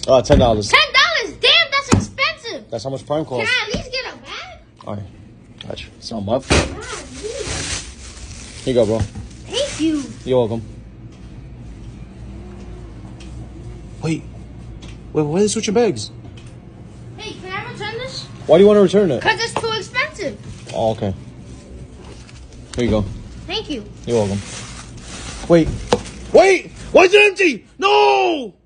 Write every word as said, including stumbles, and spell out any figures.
Uh, ten dollars. Ten dollars? Damn, that's expensive. That's how much Prime costs. Can I at least get a bag? All right. Gotcha. It's not much. God, Here you go, bro. thank you. You're welcome. Wait. Wait, why are they switching bags? Hey, can I return this? Why do you want to return it? Because it's too expensive. Oh, okay. Here you go. Thank you. You're welcome. Wait. Wait! Why is it empty? No!